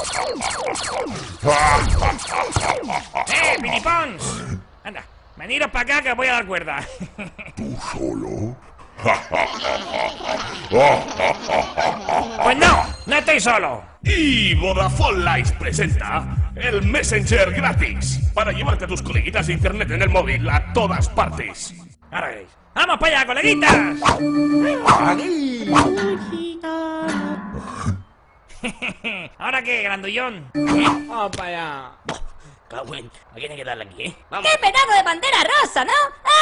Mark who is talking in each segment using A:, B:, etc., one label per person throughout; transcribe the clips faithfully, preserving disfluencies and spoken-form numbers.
A: ¡Eh, Pinipons! Anda, veniros para acá que os voy a dar cuerda.
B: ¿Tú solo?
A: Pues no, no estoy solo.
C: Y Vodafone Live presenta el Messenger gratis para llevarte a tus coleguitas de internet en el móvil a todas partes.
A: Ahora veréis. ¡Vamos para allá, coleguitas! ¿Ahora qué, grandullón?
D: Vamos para allá.
E: Cagüen, ¿a quién hay que darle aquí, eh?
F: ¡Qué pedazo de pantera rosa, ¿no?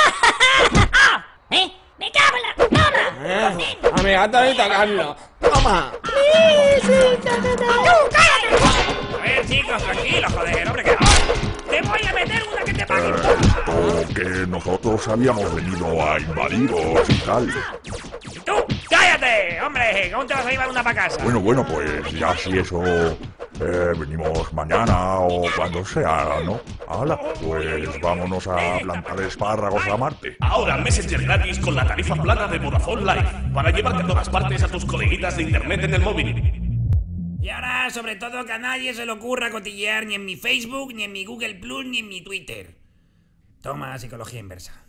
F: ¿Eh? ¡Me cago en la... ¡Toma!
D: Eh, a mi gato hay que tocarlo. Toma.
A: A ver, chicos, tranquilos, joder, hombre, que... ¡Te voy a meter una que te pague!
B: O que nosotros habíamos venido a invadiros y tal.
A: ¿Y tú? ¡Cállate! ¡Hombre! ¿Cómo te vas a llevar una para casa?
B: Bueno, bueno, pues ya si eso... Eh, venimos mañana o cuando sea, ¿no? Hala, pues vámonos a plantar espárragos a Marte.
C: Ahora Messenger gratis con la tarifa plana de Vodafone Live para llevarte a todas partes a tus coleguitas de internet en el móvil.
A: Y ahora, sobre todo, que a nadie se le ocurra cotillear ni en mi Facebook, ni en mi Google Plus, ni en mi Twitter. Toma psicología inversa.